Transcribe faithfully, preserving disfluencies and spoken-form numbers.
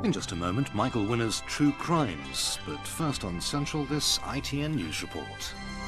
In just a moment, Michael Winner's True Crimes. But first on Central, this I T N News report.